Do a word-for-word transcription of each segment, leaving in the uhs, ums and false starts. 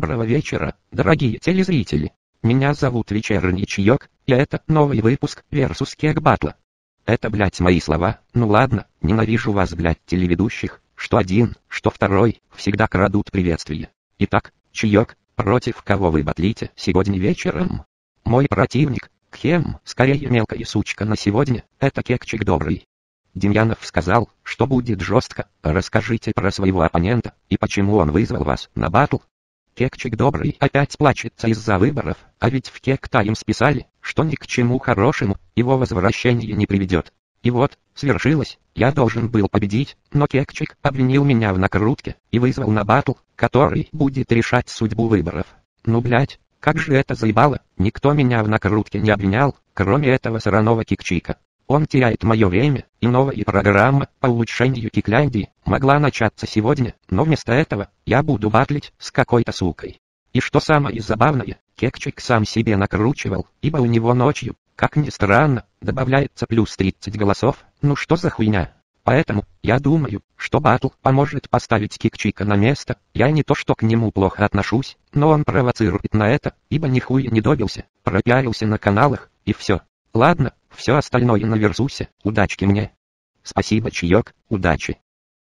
Доброго вечера, дорогие телезрители. Меня зовут Вечерний Чаек, и это новый выпуск Versus Кек Батла. Это, блять, мои слова. Ну ладно, ненавижу вас, блять, телеведущих, что один, что второй, всегда крадут приветствие. Итак, Чаек, против кого вы батлите сегодня вечером? Мой противник, кхем, скорее мелкая сучка на сегодня, это Кекчик Добрый. Демьянов сказал, что будет жестко. Расскажите про своего оппонента, и почему он вызвал вас на батл. Кекчик Добрый опять плачется из-за выборов, а ведь в Кек Таймс писали, что ни к чему хорошему его возвращение не приведет. И вот, свершилось, я должен был победить, но Кекчик обвинил меня в накрутке и вызвал на батл, который будет решать судьбу выборов. Ну блять, как же это заебало, никто меня в накрутке не обвинял, кроме этого сраного Кекчика. Он теряет мое время, и новая программа по улучшению Кикляндии могла начаться сегодня, но вместо этого я буду батлить с какой-то сукой. И что самое забавное, Кекчик сам себе накручивал, ибо у него ночью, как ни странно, добавляется плюс тридцать голосов, ну что за хуйня. Поэтому, я думаю, что батл поможет поставить Кекчика на место. Я не то что к нему плохо отношусь, но он провоцирует на это, ибо нихуя не добился, пропиарился на каналах, и все. Ладно, все остальное на Версусе, удачки мне. Спасибо, Чаек, удачи.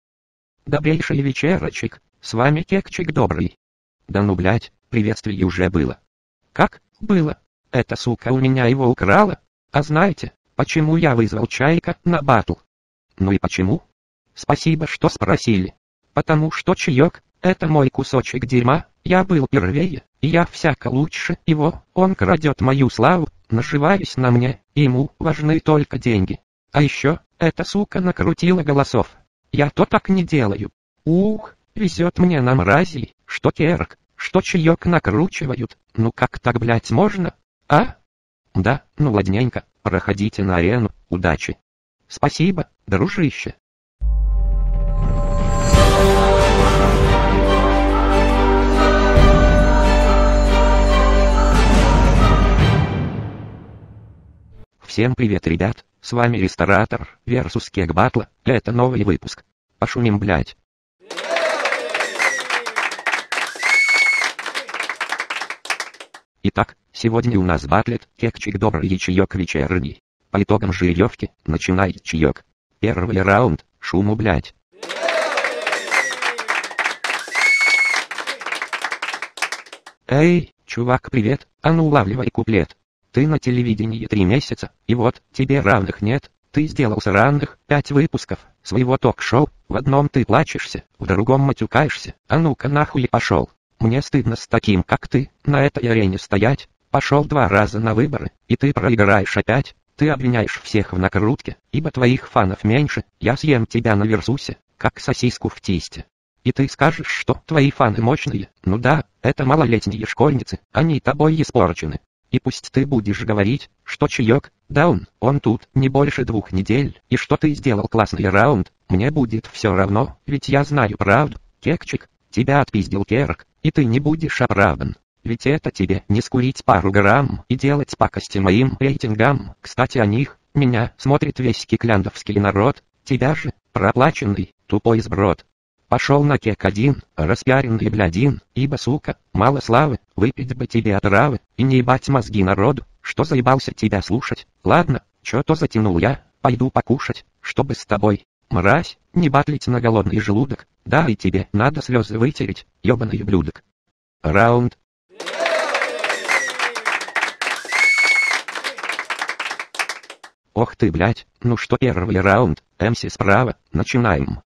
Добрейший вечерочек, с вами Кекчик Добрый. Да ну блять, приветствие уже было. Как? Было? Эта сука у меня его украла? А знаете, почему я вызвал Чайка на батл? Ну и почему? Спасибо, что спросили. Потому что Чаек, это мой кусочек дерьма, я был первее, и я всяко лучше его, он крадет мою славу, наживаясь на мне, и ему важны только деньги. А еще, эта сука накрутила голосов. Я-то так не делаю. Ух, везет мне на мразей, что Керк, что Чаек накручивают, ну как так, блять, можно? А? Да, ну ладненько, проходите на арену, удачи. Спасибо, дружище. Всем привет, ребят, с вами Ресторатор, Versus Кек Батла, это новый выпуск. Пошумим, блять. Итак, сегодня у нас батлит Кекчик Добрый и Чаек Вечерний. По итогам жеребьевки, начинает Чаек. Первый раунд, шуму, блять. Эй, чувак, привет, а ну улавливай куплет. Ты на телевидении три месяца, и вот, тебе равных нет, ты сделал сраных пять выпусков своего ток-шоу, в одном ты плачешься, в другом матюкаешься, а ну-ка нахуй пошел. Мне стыдно с таким, как ты, на этой арене стоять, пошел два раза на выборы, и ты проиграешь опять, ты обвиняешь всех в накрутке, ибо твоих фанов меньше, я съем тебя на Версусе, как сосиску в тесте. И ты скажешь, что твои фаны мощные, ну да, это малолетние школьницы, они тобой испорчены. И пусть ты будешь говорить, что Чаек, да он, он тут не больше двух недель, и что ты сделал классный раунд, мне будет все равно, ведь я знаю правду, Кекчик, тебя отпиздил Керк, и ты не будешь оправдан. Ведь это тебе не скурить пару грамм и делать пакости моим рейтингам. Кстати, о них, меня смотрит весь кикляндовский народ, тебя же, проплаченный, тупой сброд. Пошел на Кек один, распиаренный блядин, ибо, сука, мало славы, выпить бы тебе отравы, и не ебать мозги народу, что заебался тебя слушать. Ладно, чё-то затянул я, пойду покушать, чтобы с тобой, мразь, не батлить на голодный желудок, да и тебе надо слезы вытереть, ёбаный ублюдок. Раунд. Ох ты, блядь, ну что первый раунд, МС справа, начинаем.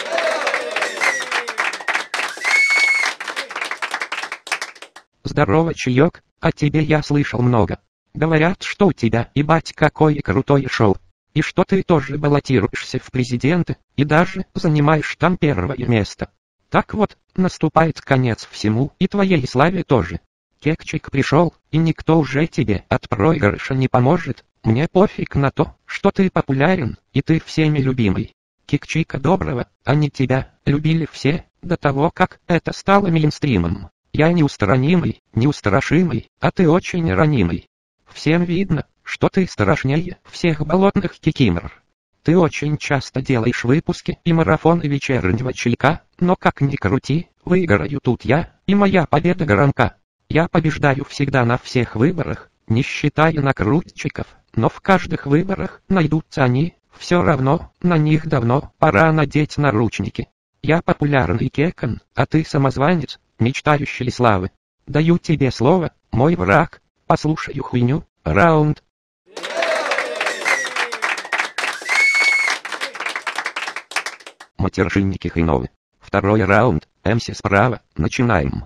Здорово, Чаек, о тебе я слышал много. Говорят, что у тебя, ебать, какое крутое шоу. И что ты тоже баллотируешься в президенты, и даже занимаешь там первое место. Так вот, наступает конец всему, и твоей славе тоже. Кекчик пришел, и никто уже тебе от проигрыша не поможет. Мне пофиг на то, что ты популярен, и ты всеми любимый. Кекчика Доброго, они тебя любили все, до того, как это стало мейнстримом. Я неустранимый, неустрашимый, а ты очень ранимый. Всем видно, что ты страшнее всех болотных кикимор. Ты очень часто делаешь выпуски и марафоны вечернего чайка, Но как ни крути, выиграю тут я, и моя победа громка. Я побеждаю всегда на всех выборах, не считая накрутчиков, но в каждых выборах найдутся они, все равно, на них давно пора надеть наручники. Я популярный кекан, а ты самозванец, мечтающий славы. Даю тебе слово, мой враг, послушаю хуйню, раунд. Матершинники хреновы. Второй раунд, МС справа, начинаем.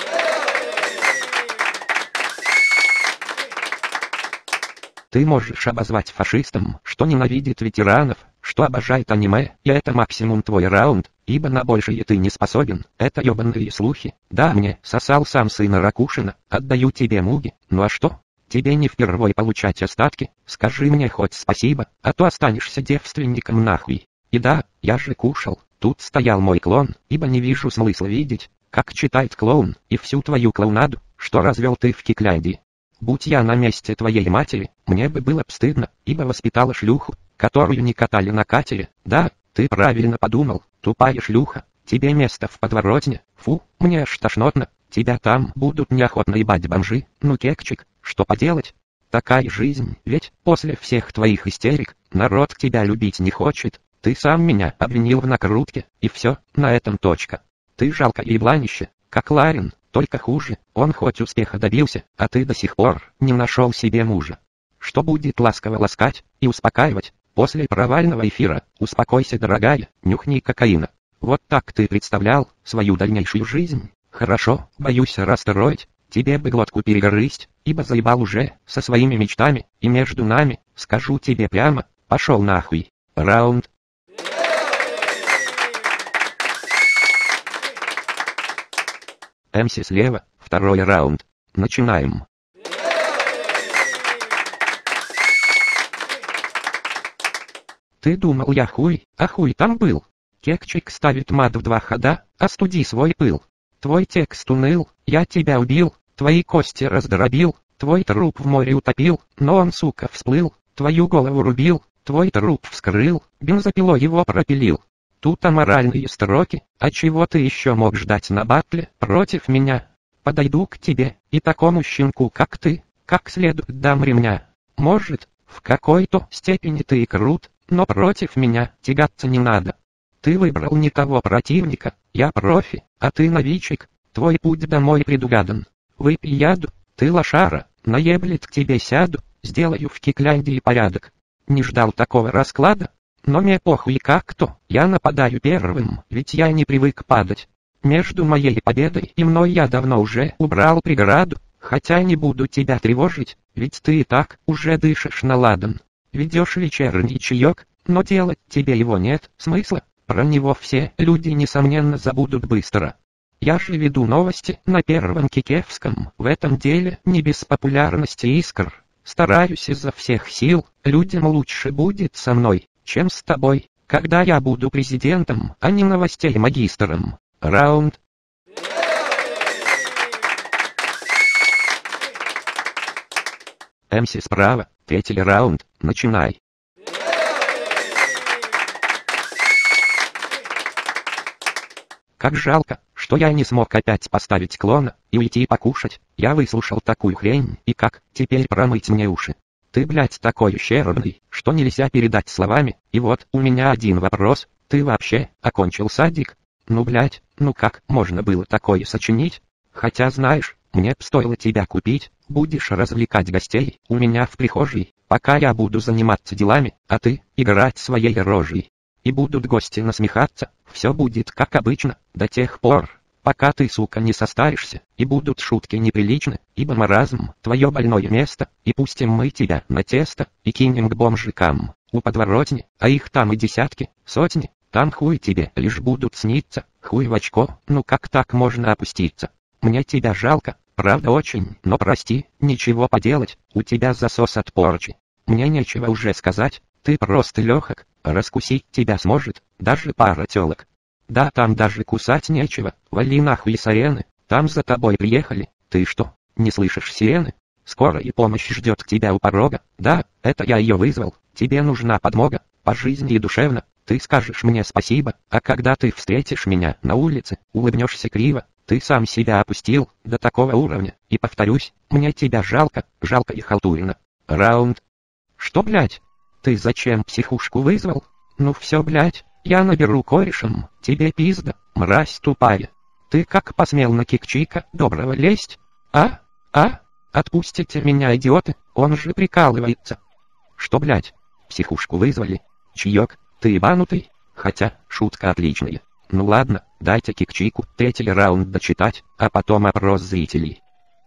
Ты можешь обозвать фашистом, что ненавидит ветеранов, что обожает аниме, и это максимум твой раунд, ибо на большее ты не способен, это ёбаные слухи. Да, мне сосал сам сына Ракушина, отдаю тебе муги, ну а что? Тебе не впервой получать остатки, скажи мне хоть спасибо, а то останешься девственником нахуй. И да, я же кушал, тут стоял мой клон, ибо не вижу смысла видеть, как читает клоун, и всю твою клоунаду, что развел ты в Кикляйде. Будь я на месте твоей матери, мне бы было б стыдно, ибо воспитала шлюху, которую не катали на катере. Да, ты правильно подумал, тупая шлюха, тебе место в подворотне, фу, мне аж тошнотно, тебя там будут неохотно ебать бомжи, ну кекчик, что поделать? Такая жизнь, ведь после всех твоих истерик, народ тебя любить не хочет, ты сам меня обвинил в накрутке, и все, на этом точка. Ты жалкое ебланище, как Ларин. Только хуже, он хоть успеха добился, а ты до сих пор не нашел себе мужа. Что будет ласково ласкать и успокаивать, после провального эфира, успокойся, дорогая, нюхни кокаина. Вот так ты представлял свою дальнейшую жизнь? Хорошо, боюсь расстроить, тебе бы глотку перегрызть, ибо заебал уже со своими мечтами, и между нами, скажу тебе прямо, пошел нахуй. Раунд. МС слева, второй раунд. Начинаем. Ты думал я хуй, а хуй там был. Кекчик ставит мат в два хода, остуди свой пыл. Твой текст уныл, я тебя убил, твои кости раздробил, твой труп в море утопил, но он, сука, всплыл, твою голову рубил, твой труп вскрыл, бензопилой его пропилил. Тут аморальные строки, а чего ты еще мог ждать на батле против меня? Подойду к тебе, и такому щенку, как ты, как следует дам ремня. Может, в какой-то степени ты и крут, но против меня тягаться не надо. Ты выбрал не того противника, я профи, а ты новичек, твой путь домой предугадан. Выпей яду, ты лошара, наеблет к тебе сяду, сделаю в Кикляндии порядок. Не ждал такого расклада? Но мне похуй как-то, я нападаю первым, ведь я не привык падать. Между моей победой и мной я давно уже убрал преграду, хотя не буду тебя тревожить, ведь ты и так уже дышишь на ладан. Ведешь вечерний чаек, но делать тебе его нет смысла, про него все люди несомненно забудут быстро. Я же веду новости на Первом Кикевском, в этом деле не без популярности искр. Стараюсь изо всех сил, людям лучше будет со мной, чем с тобой, когда я буду президентом, а не новостей магистром. Раунд. МС справа, третий раунд, начинай. Как жалко, что я не смог опять поставить клона и уйти покушать. Я выслушал такую хрень, и как теперь промыть мне уши? Ты, блядь, такой ущербный, что нельзя передать словами, и вот у меня один вопрос, ты вообще окончил садик? Ну, блядь, ну как можно было такое сочинить? Хотя знаешь, мне б стоило тебя купить, будешь развлекать гостей у меня в прихожей, пока я буду заниматься делами, а ты играть своей рожей. И будут гости насмехаться, все будет как обычно, до тех пор, пока ты, сука, не состаришься, и будут шутки неприличны, ибо маразм — твое больное место, и пустим мы тебя на тесто, и кинем к бомжикам, у подворотни, а их там и десятки, сотни, там хуй тебе лишь будут сниться, хуй в очко, ну как так можно опуститься? Мне тебя жалко, правда очень, но прости, ничего поделать, у тебя засос от порчи. Мне нечего уже сказать, ты просто легок, раскусить тебя сможет, даже пара телок. Да там даже кусать нечего, вали нахуй с арены, там за тобой приехали, ты что, не слышишь сирены? Скоро и помощь ждет тебя у порога, да, это я ее вызвал, тебе нужна подмога, по жизни и душевно, ты скажешь мне спасибо, а когда ты встретишь меня на улице, улыбнешься криво, ты сам себя опустил до такого уровня, и повторюсь, мне тебя жалко, жалко и халтурно. Раунд. Что, блять? Ты зачем психушку вызвал? Ну все, блять, я наберу корешем, тебе пизда, мразь тупая. Ты как посмел на Кикчика доброго лезть? А? А? Отпустите меня, идиоты, он же прикалывается. Что, блять? Психушку вызвали? Чаек, ты ебанутый? Хотя, шутка отличная. Ну ладно, дайте Кикчику третий раунд дочитать, а потом опрос зрителей.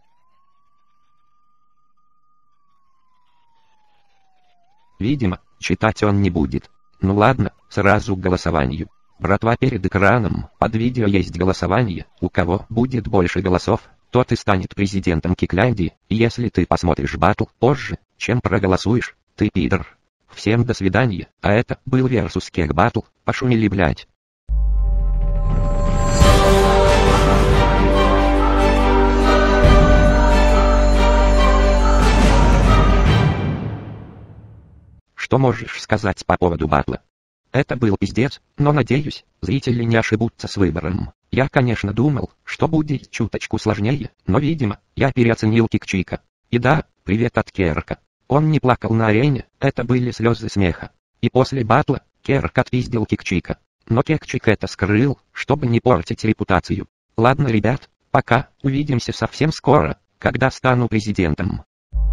Видимо, читать он не будет. Ну ладно, сразу к голосованию. Братва, перед экраном под видео есть голосование, у кого будет больше голосов, тот и станет президентом Кикляндии, и если ты посмотришь батл позже, чем проголосуешь, ты пидор. Всем до свидания, а это был Versus Cake Battle, пошумели, блять. Что можешь сказать по поводу батла? Это был пиздец, но надеюсь, зрители не ошибутся с выбором. Я, конечно, думал, что будет чуточку сложнее, но, видимо, я переоценил Кикчика. И да, привет от Керка. Он не плакал на арене, это были слезы смеха. И после батла Керк отпиздил Кикчика. Но Кикчик это скрыл, чтобы не портить репутацию. Ладно, ребят, пока, увидимся совсем скоро, когда стану президентом.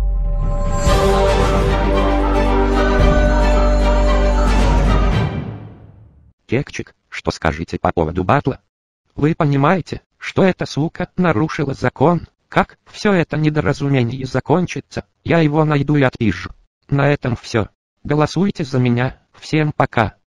Кекчик, что скажете по поводу батла? Вы понимаете, что эта сука нарушила закон? Как все это недоразумение закончится, я его найду и отпизжу. На этом все. Голосуйте за меня, всем пока.